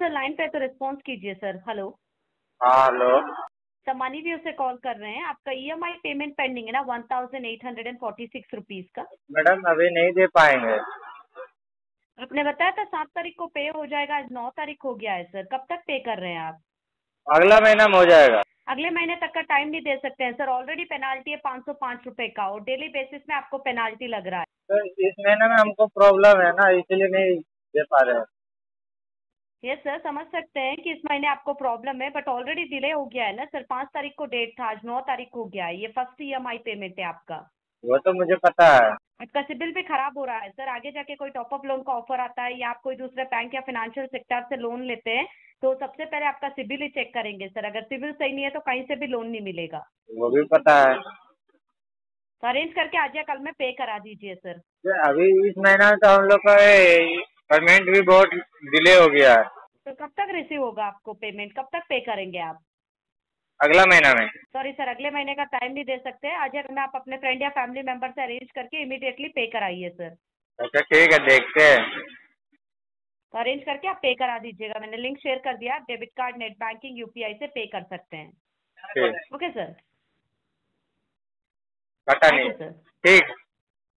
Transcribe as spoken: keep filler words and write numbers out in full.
Sir line पे तो response कीजिए सर। हेलो हाँ हेलो। सर मनी व्यू से कॉल कर रहे हैं। आपका ईएमआई पेमेंट पेंडिंग है ना one thousand eight hundred and forty six rupees का। मैडम अभी नहीं दे पाएंगे। आपने बताया था सात तारीख को पे हो जाएगा, आज नौ तारीख हो गया है सर। कब तक पे कर रहे हैं आप? अगला महीना में हो जाएगा। अगले महीने तक का टाइम नहीं दे सकते हैं सर। ऑलरेडी पेनाल्टी है पाँच सौ पाँच रुपए का और डेली बेसिस में आपको पेनाल्टी लग रहा है। तो इस महीने में हमको प्रॉब्लम है ना, इसीलिए नहीं दे पा रहे हैं। ये सर समझ सकते हैं कि इस महीने आपको प्रॉब्लम है, बट ऑलरेडी डिले हो गया है ना सर। पाँच तारीख को डेट था, आज नौ तारीख हो गया है। ये फर्स्ट ईएमआई पेमेंट है आपका। वो तो मुझे पता है। आपका सिबिल भी खराब हो रहा है सर। आगे जाके कोई टॉपअप लोन का ऑफर आता है या आप कोई दूसरे बैंक या फाइनेंशियल सेक्टर से लोन लेते हैं तो सबसे पहले आपका सिबिल ही चेक करेंगे सर। अगर सिबिल सही नहीं है तो कहीं से भी लोन नहीं मिलेगा। वो भी पता है। तो अरेंज करके आज या कल में पे करा दीजिए सर। तो अभी इस महीना में तो हम लोग का पेमेंट भी बहुत डिले हो गया है। तो कब तक रिसीव होगा आपको पेमेंट? कब तक पे करेंगे आप? अगला महीना में। सॉरी सर, अगले महीने का टाइम नहीं दे सकते। आज या कल में आप अपने फ्रेंड या फैमिली मेंबर से अरेंज करके इमीडिएटली पे कराइए सर। अच्छा ठीक है, देखते हैं। तो अरेंज करके आप पे करा दीजिएगा। मैंने लिंक शेयर कर दिया, आप debit card, net banking, UPI से पे कर सकते हैं। ठीक, ओके सर, पता थैंक नहीं। You sir. ठीक।